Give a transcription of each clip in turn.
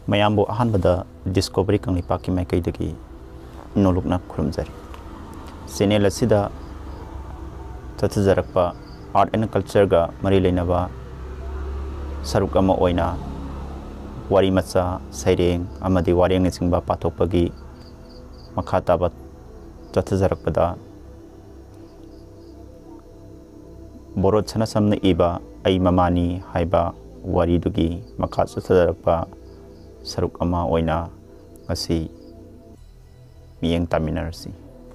mayambo ahanbada discovery kanglipa ki mai kaidagi nolukna khurumjari channel asida chathajarakpa art and culture ga mari leinaba saruk ama oina warimacha saireng amadi wareng singba pathokpagi makha taba chathajarakpada Bhorot Sanasam na iba ay mamani haiba wari dugi makha chathajarakpa saruk ama oina ngasi miyeng taminarsi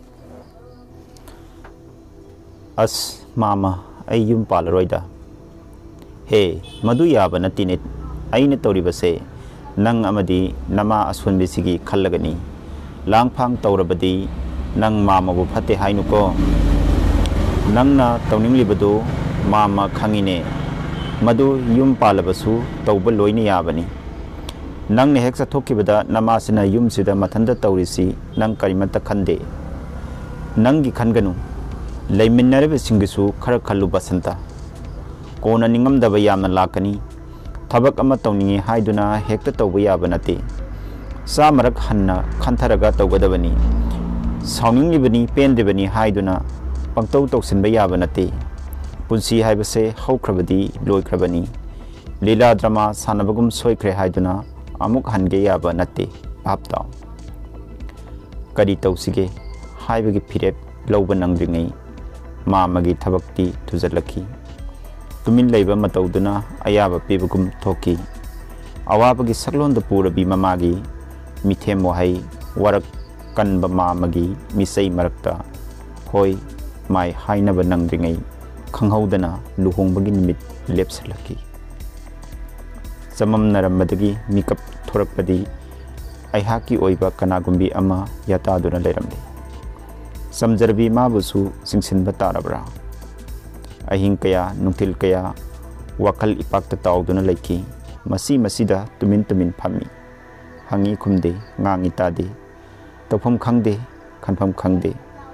as mama ay yum palaroida he madu yaba natinit ay natoribase nang amadi nama aswan bisigi khallagani langphang tawrabadi nang mama bu phate hainuko nang na tawninglibadu mama khangine madu yum palabasu tawba loini yabani nang ne heksa thokibada namasina yum sida mathanda tawrisi nang karimata khande nangi khanganu leiminarebe singisu khara khallu basanta kona ningamdaba yamna lakani thabak ama tawningi haiduna hekta tawba yaba nate sa marak hanna khantharaga tawgadabani sawningibani pendebani haiduna pangtaw tawsinba yaba nate punsi haibase haukrabadi loikrabani lila drama sanabagum soikre haiduna amuk hange yaba nate baptaw kari tawsige haibagi phirep lawba nangdringai mamagi thabakti thujalaki tumin leiba matawduna ayaba pibagum thoki awabagi saklonda purabi mamagi mithem wahai warak kanba mamagi misai marakta hoi mai hainaba nangdringai khanghaudana luhongbagi nimit lepsalaki samam narammadagi mikap thorakpadi aihaki oiba kanagumbi ama yataduna leiramde samjarbi mabusu singsinba tarabra ahing kaya nungtil kaya wakal ipakta tawduna laiki masi masida tumin tumin phami hangi khumde ngangi tade tawpham khangde khanpham khangde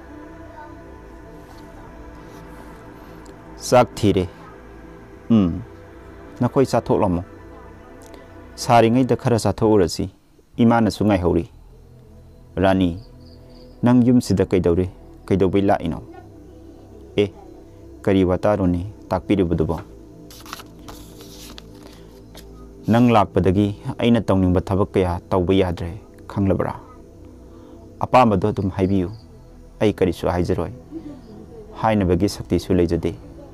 sak thire nakoi sathok lamo saringai da khara sathok urasi imana sungai hori rani nang yum sida kaidawre kaidawbai la ino e kari wataroni takpiribudubo nang lakpadagi aina tawningba thabak kaya tawba yadre khanglabra apamado dum haibiyu ai karisu haijaroi hainabagi sakti su leijade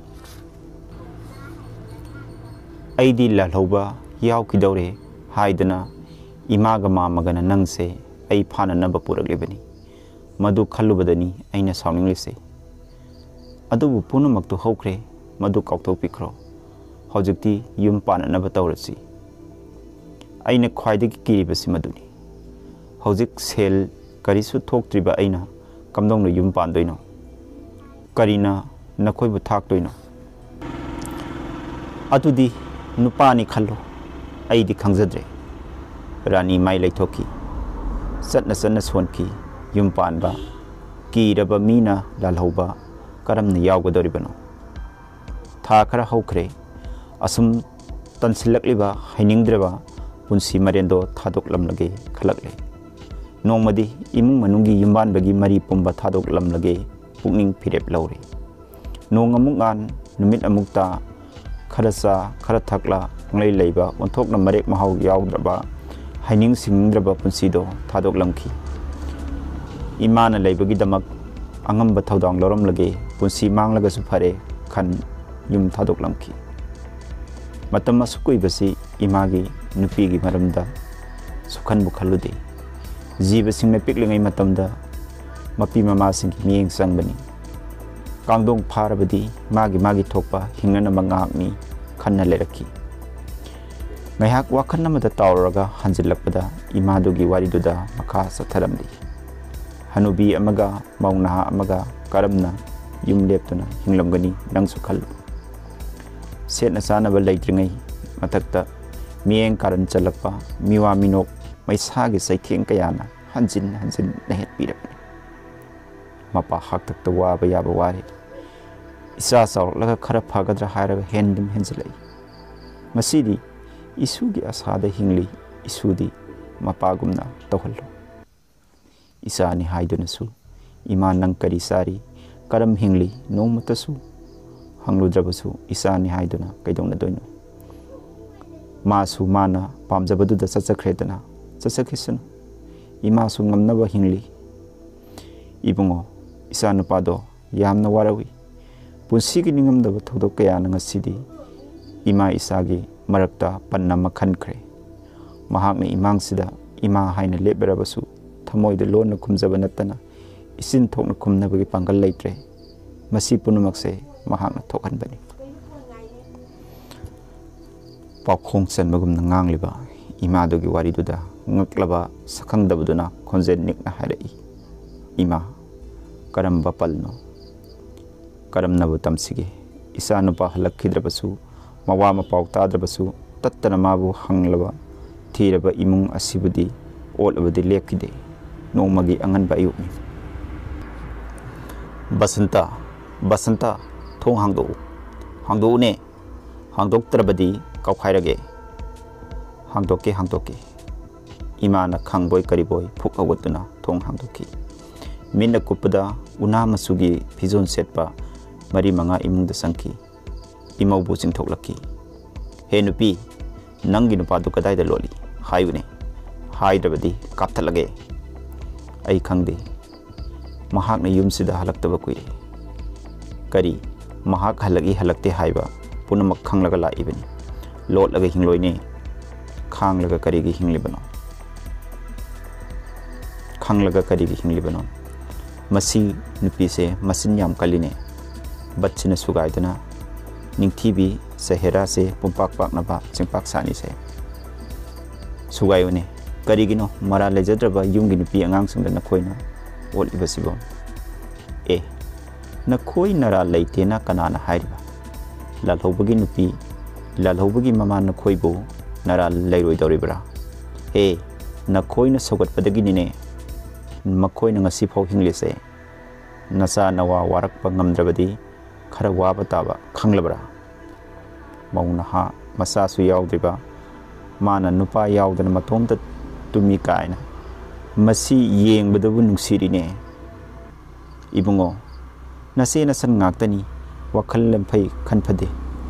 aidi lalhoba yaukidawre haidana imaga mamagana nangse ai phana naba puraglibani madu khallubadani aina sawningrise adubu punamaktu hokre madu kautopikro hojikti yum pananaba tawrasi aina khwaidagi kiribasi maduni hojik sel karisu thoktriba aina kamdongno yum pandoino karina nakhoibu thaktoino atudi nupani khallo aidi khangjadre rani mai laithoki satna satna sonki yum panba kiraba mina lalhoba karamna yawgadoribano tha khara hokre asum tansilakliba hainingdreba punsi marendo thadokllamlage khalakle nongmadi imung manungi yumbanbagi mari pumba thadokllamlage pukning phirep lawre nong amukan numit amukta kharasa khara thakla nglei leiba onthokna marek mahau yawdraba haining singdraba punsido thadokllamki imana leibagi damak angamba thaudang loram lage punsi manglaga su phare khan yum thadokllamki matam asukoi basi imagi nupi gi maramda sukhan bu khallude jiba singna piklingai matamda mapi mama sing mieng sangbani kangdong pharabadi magi thokpa hingnana mangakni khanna leraki ngaiak wakhanna mata tawraga hanjilakpada imadugi wariduda makha satharamdi hanubi amaga mauna amaga karamna yum leptuna hinglamgani nangsu khallu setna sanaba leitringai matakta mieng karan chalakpa miwa minok maisagi saitheng kayana hanjin nehet pirapni mapa haktakta waba yaba wari isa saurlaga khara phagadra hairaga hendum henjilai masidi isugi asada hingli isudi mapagumna tawhallo isani haiduna ima nang kari sari karam hingli nomatasu hangludrabasu isani haiduna kaidongna doino masu mana pamjabaduda chachakhredana chachakhisana imasu ngamnaba hingli ibungo isa nupado yamna warawi punshigee ningamdaba thodok kayana ngasidi ima isagi marakta panna makhankhre mahakna imangsida ima haina leberabasu thamoida lonna khumjaba natana isin thokna khumnabagi pangal leitre masi punumakse mahakna thokhanbani pakhong chanbagumna ngangliba imadogi wariduda ngaklaba sakkhangdabaduna khonjen nikna harai ima karamba palno karamnabu tamsige isa nupa halakhidrabasu mawa mapau tadrabasu tattana mabu hanglaba thiraba imung asibudi olabadi lepkide nomagi anganba ayukni basanta thong hangdo ne hangdoktrabadi kaukhairage hangdoke imana khangboy kariboy phuk awatuna thong hangdoki minna kupada una masugi phizon setpa mari manga imungda sangki imaubu chingthoklaki he nupi nangi nupadu kadai da loli hayune haidabadi kapthalage ai khangde mahakna yumsida halaktaba kuire kari mahak halagi halakte haiba punamak khanglaga la ibani lotlaga hingloine khanglaga karigi hinglibano khanglaga karigi hinglibano masi nupi se masin yam kaline bachina sugaidana ningthibi sahera se pumpak paknaba chingpak sani se sugayone karigino mara lejadraba yumgi nupi angang singda nakhoina ol ibasibo nakhoi nara leitena kanana hairiba lalhobagi nupi lalhobagi mama nakhoibo nara leiroi doribra he nakhoina sogatpadagi nine makhoina ngasi phau hinglise nasa nawa warakpa ngamdrabadi khara waba taba khanglabra mauna ha masa su yaudriba mana nupa yaudana matomta tumi kaina masi yengbadabu nungsirine ibungo nase nasan ngaktani wakhal lamphai khanphade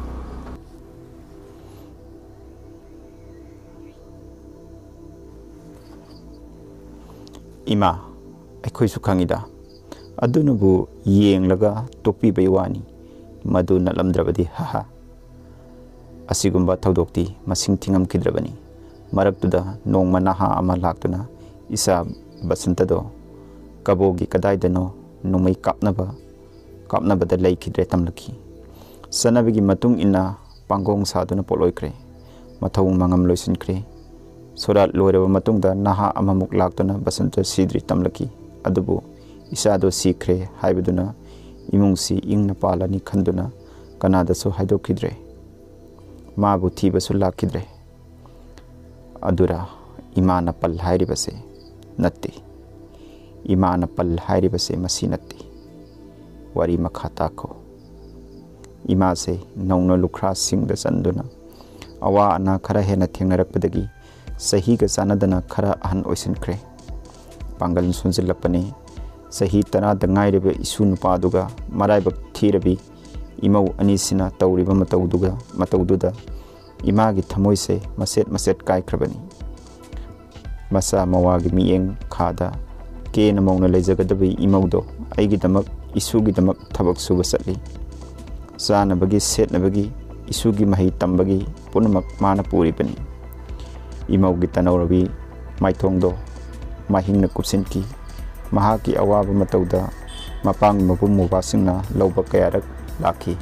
ima akhoi su khangida adunubu yenglaga tokpi baiwani madu nalamdrabadi haha asigumba thodokti masing thingam khidrabani maraktuda nongma naha ama laktuna isa basantado kabogi kadaidano numai kapnaba da leikhidre tamlaki sanabigi matung ina pangong saduna poloikre mathawung mangam loisinkhre sorat loiraba matungda naha amamuk laktuna basanta sidri tamlaki adubu isado sikre haibaduna imungsi ingna palani khanduna kanada so haidokhidre mabu thibasu lakhidre adura imana pal hairibase natti imana pal hairibase masi natti warimacha takho ima se nongno lukhra singda sanduna awa ana khara hena thengnarakpadagi sahi ga sanadana khara ahan oisinkhre pangal sunjilapane sahi tana da ngairebe isu nupa duga maraibak thirabi imau anisina tawriba matawduda imagi thamoi se machet kaikhrabani masa mawagi miyeng khada ke namongna leijagadabi imaudo aigi damak isugi damak thabak suba satli sana bagi set na bagi isugi mahi tambagi punamak mana puri bani imaugi tanawrabi maithongdo mahingna kupsinki mahaki awaba matawda mapang mapum mubasingna lawba kayarak lakhi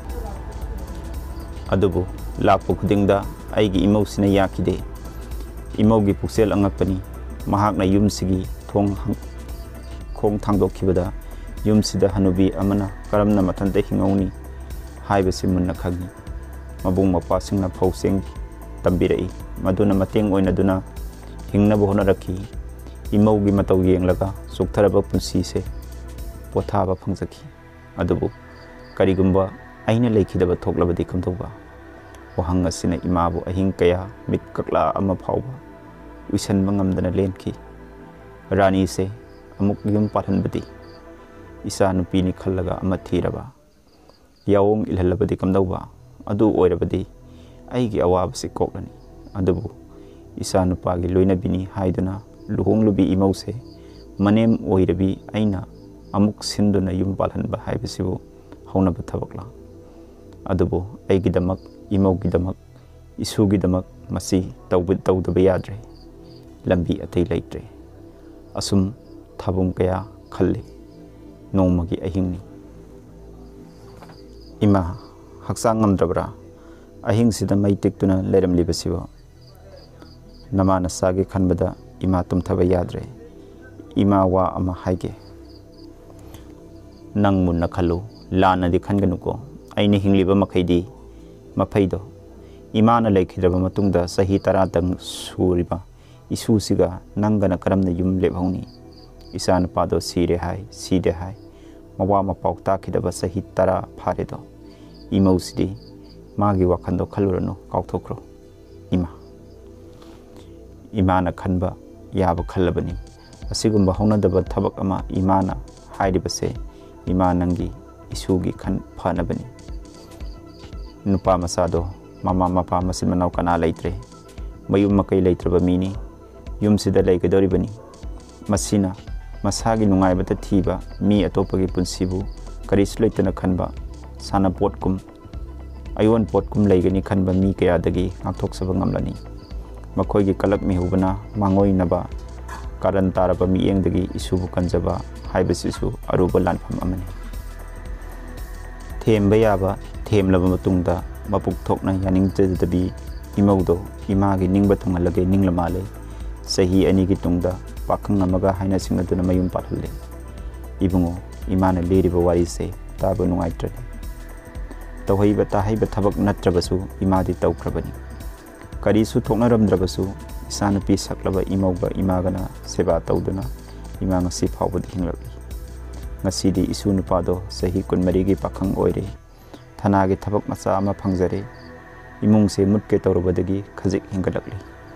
adubu lakpo khudingda aigi imausina yakhide imaugi puksel angapani mahakna yumsigi khong thangdokhibada yumsida hanubi amana karamna mathanta hingauni haibasi munna khagi mabung mapasingna phauseng tambirai maduna mateng oina duna hingna bohna rakhi imaugi mataw yenglaga suktharaba punsi se pothaba phangjaki adubu karigumba aina leikhidaba thoklabadi kamdoba wahang asina imabu ahing kaya mit kakla ama phawba uisanba ngamdana lenki rani se amuk yum pathanbadi isa nupini khallaga ama thiraba yawong ilhalabadi kamdauba adu oirabadi aigi awabasi koklani adubu isa nupagi loinabini haiduna luhong lubi imause manem oirabi aina amuk sinduna yum palhanba haibasibu haunaba thabakla adubu aigidamak imaugidamak isugidamak masi tawdaba yadre lambi atei leitre asum thabum kaya khalli nongmagi ahingni ima haksang ngamdrabra ahing sida maitik tuna leram libasiwa namana sagi khanbada ima tumthaba yadre ima wa ama haige nang munna khalu lana di khanganuko aina hingliba makhaidi mapaido imana laikhidraba matungda sahi taratang suriba isu siga nangana karamna yum lebhauni isana pado sire hai mawa mapau takhidaba sahi tara pharedo imausidi magi wakhando khalurano kaukthokro imana khanba yaba khallabani asigumba haunadaba thabak ama imana hairibase imanangi isugi khan phanabani nupa masado mama mapa masin manau kana leitre mayum makai leitraba mini yum sida leigadoribani masina masagi nungaibata thiba mi atopagi punsibu karis leitana khanba sana potkum ayon potkum leigani khanba mi kayadagi ngakthok ngamlani makhoi kalak mi hubana mangoi naba karan taraba mi engdagi isubu kanjaba haibasisu aruba lanfam amani themba yaba themlaba matungda mapuk thokna yaning jadabi imaudo imagi ningba thungalage ninglamale sahi ani gi tungda pakhang amaga haina singaduna mayum pathalle ibungo imana leriba wari se taba nungaitre tawhaiba tahaiba thabak natrabasu imadi tawkrabani karisu thoknaramdrabasu isana pi saklaba imauba imagana seba tawduna imanga si phawbud hinglaki ngasidi isu nupado sahi kunmari gi pakhang oire thana gi thabak macha ama phangjare imung se mutke tawrubadagi khajik hingalakli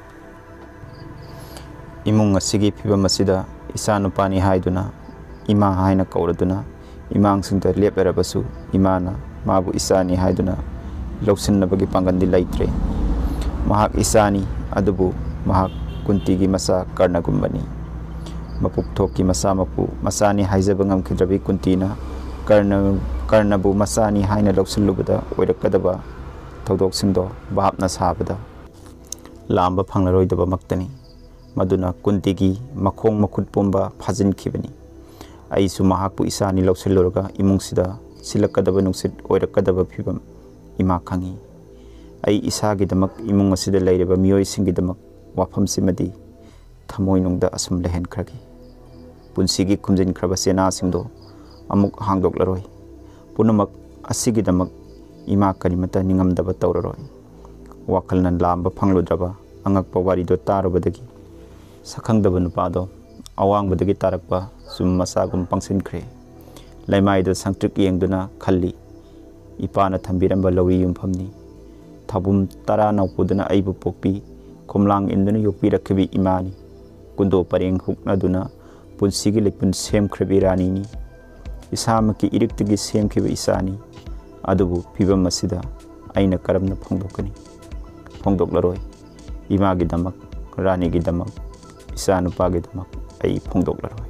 imung asigi phiba masida isa nupani haiduna ima haina kauraduna imang singta leperabasu imana mabu isani haiduna lawsinnabagi pangandi laitre mahak isani adubu mahak kuntigi masa karnagumbani mapuk thoki masa mapu masani haijaba ngamkhidrabi kuntina karnabu masani haina lawsillubada oirakadaba thodok singdo bahapna sabada lamba phanglaroidaba maktani maduna kuntigi makhong makhut pomba phajin khibani aisu mahakpu isani lawsilluraga imungsida silakadaba nungsit oirakadaba phibam ima khangi ai isagi damak imung asida leireba miyoi singi damak wafam simadi thamoi nungda asum lehen khragi punshigee khumjin khraba sena singdo amuk hangdok laroi punamak asigi damak ima karimata ningamdaba tawraroi wakalnan lamba phangludraba angakpa warido tarubadagi sakkhangdaba nupado awangbadagi tarakpa sum masagum pangsinkre laimaido sangtrik yengduna khalli ipana thambiramba lawi yumphamni thabum tara naupuduna aibu pokpi khomlang induna yokpi rakhibi imani kundo pareng huknaduna punshigee lepun semkhrebi rani ni isamaki iriktigi semkhiba isani adubu phibam masida aina karamna phongdokani phongdoklaroi imagi damak rani gi damak isanu pagi damak ai phongdoklaroi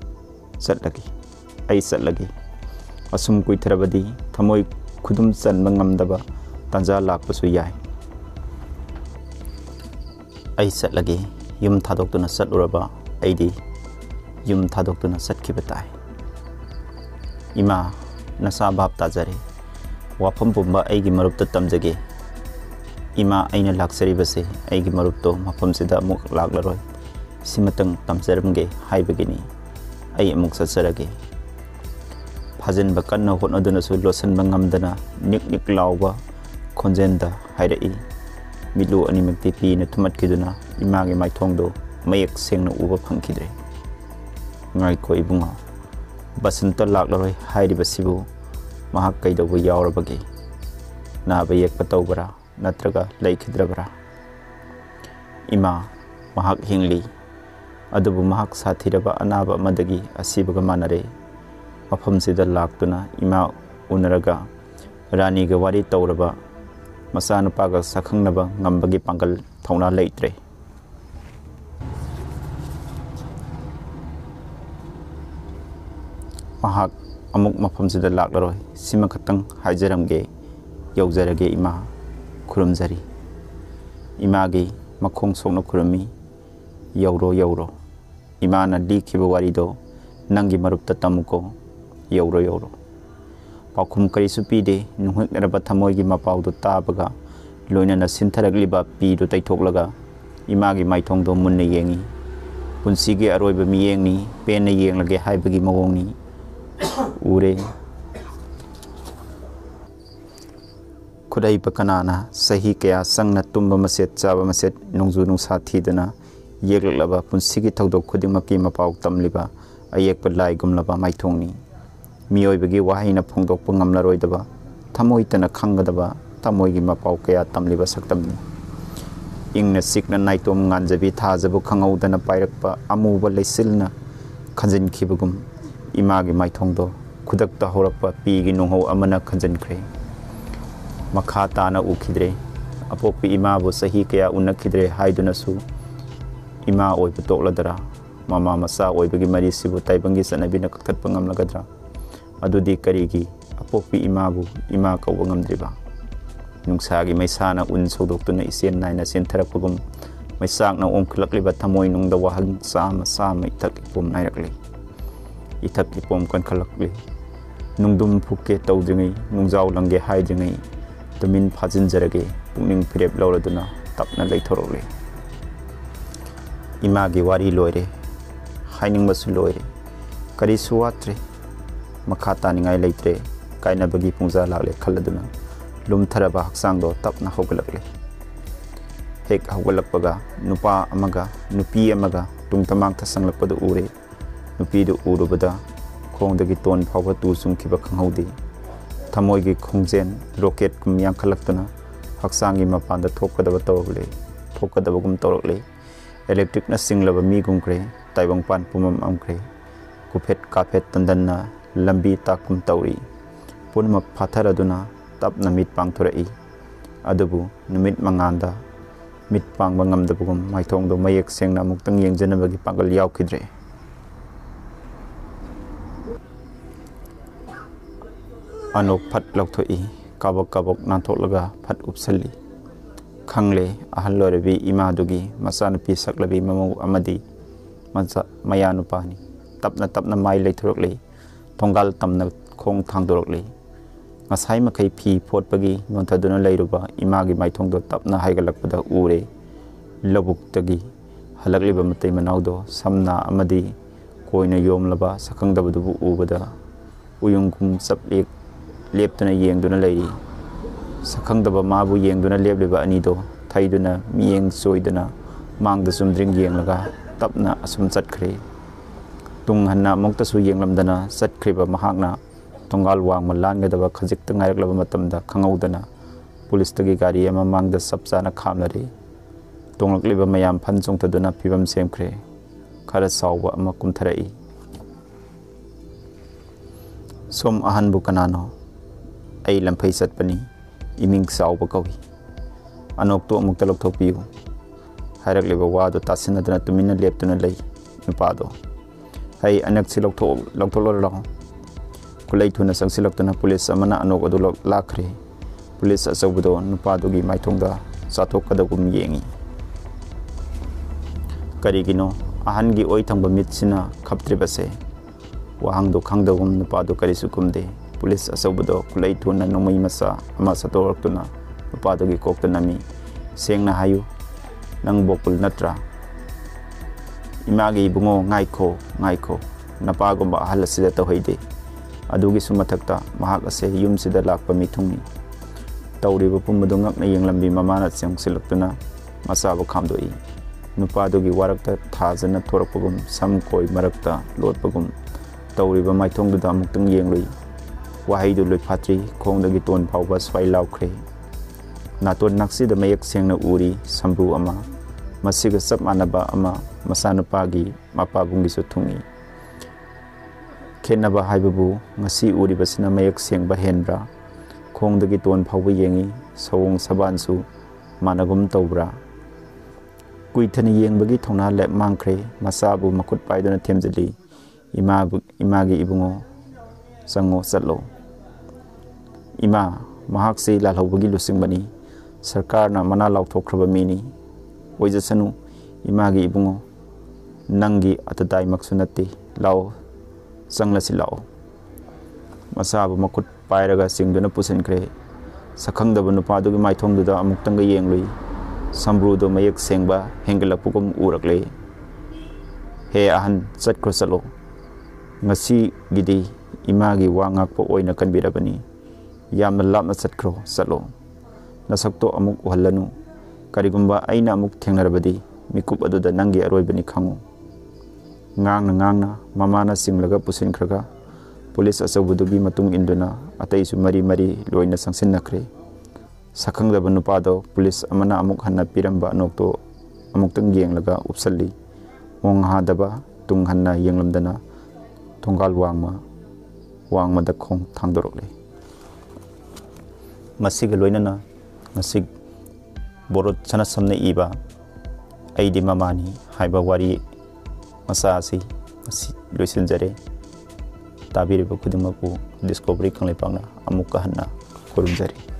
satlagi asum kuithrabadi thamoi khudum chanba ngamdaba tanja lakpasu yai ai satlagi yum thadoktuna satluraba aidi yum thadoktuna satkiba tai ima nasa bab tajare wafam pumba aigi marupta tamjage ima aina laksari base aigi marupto mafam sida amuk laklaroi simatang tamjaramge haibagini ai amuk satsarage phajin bakanna hotnaduna su losan bangamdana nik lawba khonjenda hairai milu animakti pi na thumatkiduna image maithongdo mayak sengna uba phangkidre ngai ko ibunga basanta laklaroi hairibasibu mahak kaidobu yawrabage naba yekpa tawbara natraga laikhidrabara ima mahak hingli adubu mahak sathiraba anaba amadagi asibaga manare mafamsida laktuna ima unaraga rani ga wari tawraba masanupaga sakhangnaba ngambagi pangal thauna leitre mahak amuk mafamsida laklaroi sima khatang haijaramge yaujarage ima khurumjari imagi makhong sokna khurumi yauro yauro imana likhiba warido nangi marupta tamuko yauro yauro pakhum karisu pide nuhiknaraba thamoigi mapaudo tabaga loinana sintharagliba pido taithoklaga imagi maithongdo munna yengi punshigee aroiba miyengni penna yenglage haibagi mawongni ure khudai pakanana sahi kaya sangna tumba machet chaba machet nongju nungsa thidana yeglaba punshigee thodok khudimaki mapau tamliba ayekpa lai gumlaba maithongni miyoibagi wahina phongdokpa ngamlaroidaba thamoitana khangdaba thamoigi mapau kaya tamliba saktamni ingna sikna naitom nganjabi thajabu khangaudana pairakpa amuba leisilna khanjinkibagum imagi maithongdo khudakta horakpa pigi nungho amana khanjankhre makha tana ukhidre apokpi ima bo sahi kaya unakhidre haidunasu ima oibu tokladara mama masa oibagi mari sibu taibangi sanabina kakatpa ngamlagadra adudi karigi apokpi ima bu ima kauba ngamdriba nungsagi maisana un sodoktuna isen naina sentharapagum maisakna omkhulakliba thamoi nungda wahang sama sama ithak ipom nairakli ithak ipom kankhalakli nungdum phukke tawdringai nungjaw langge haidringai tumin phajinjarage pungning phirep lauraduna tapna leithorokle imagi wari loire hainingbasu loire kari suwatre makha taningai leitre kainabagi pungja lakle khaladuna lumtharaba haksangdo tapna hogalakle hek hogalakpaga nupa amaga nupi amaga tungtamang thasanglakpada ure nupi du urubada khongdagi ton phawba tu sumkhiba khanghaudi thamoigi khongjen rocket kum yankhalakna haksangi mapanda thokadaba tawle thokadabagum tawrakle electric na singlaba mi gumkre taibang pan pumam amkre kuphet kaphet tandanna lambi takum tawri punma phatharaduna tapna mit pangthorai adubu numit manganda mit pangba ngamdabugum maithongdo mayek sengna muktang yengjanabagi pangal yaukhidre anok phat lokthoi kabok kabok nantholaga phat upsali khangle ahallorebi imadugi masanupi saklabi mamu amadi macha mayanupani tapna tapna mai leithorokle tongal tamna khong thangdorokle ngasai makai phi photpagi nontaduna leiruba imagi maithongdo tapna haigalakpada ure labuktagi halakliba matai manawdo samna amadi koina yomlaba sakkhangdaba dubu ubada uyungkum saplek leptuna yengduna leiri sakkhangdaba mabu yengduna lebliba anido thaiduna miyeng soiduna mangda sumdring yenglaga tapna asum chatkhre tung hanna moktasu yenglamdana chatkhraba mahakna tongal wang malangadaba khajikta ngairaklaba matamda khangaudana police tagi gari ama mangda sapchana khamlare tonglakliba mayam phan chongtaduna phibam semkhre khara sawba ama kumtharai som ahan bu kanano ai lamphai satpani iming sawba kawi anok to amuk talok thopiu hairakliba wado tasinadana tumina leptuna lei nupado hai anak silok tholor kulai thuna sangsilaktuna police amana anok adu lakhre police asawbudo nupadugi maithongda chathokadagum yengi karigino ahangi oi thangba mitsina khaptribase wahangdo khangdagum nupadu karisukumde police asawbudo kulai thuna nomai masa ama satoroktuna nupadugi koktanami sengna hayu nang bokul natra imagi bungo ngaikho napagomba halasida tawhide adugi sumathakta mahak ase yumsida lakpa mithungni tawriba pumbadu ngakna yenglambi mamana chengsilaktuna masabu khamdoi nupadugi warakta thajana thorakpagum samkoi marakta lotpagum tawriba maithongduda muktang yengloi wahaidu loi phatri khongdagi ton phawba swai laukre naton naksida mayak sengna uri sambu ama masiga sap manaba ama masanupagi mapabungisu thungi khenaba haibabu ngasi uribasina mayak sengba henbra khongdagi ton phawba yengi sawong sabansu managum tawbra kuithani yengbagi thona lep mangkhre masabu makut paidona themjali imagi ibungo sango satlo ima mahakse lalhobagi lusingbani sarkarna mana lauthokhraba mini oijasanu imagi ibungo nangi atadai maksunati lao sanglasi lao masabu makut pairaga singduna pusinkre sakkhangdaba nupadugi maithongduda amuktanga yenglui sambrudo mayak sengba hengelapugum urakle he ahan chatkro salo ngasi gidi imagi wangakpo oina kanbirabani yamna lapna chatkro salo nasakto amuk uhallanu karigumba aina amuk thengnarabadi mikup aduda nangi aroibani khangu ngangna mamana singlaga pusinkhraga police asabudugi matung induna ataisu mari loina sangsinnakre sakkhangdaba nupado police amana amuk hanna piramba anokto amuktang yenglaga upsalli onghadaba tung hanna yenglamdana Nongal wangma da khong thangdorokle masiga loinana masig Bhorot Sanasam na iba aidi mamani haiba wari macha asi loisinjare tabiriba khudingmaku discovery kanglipangna amuk hanna khurumjari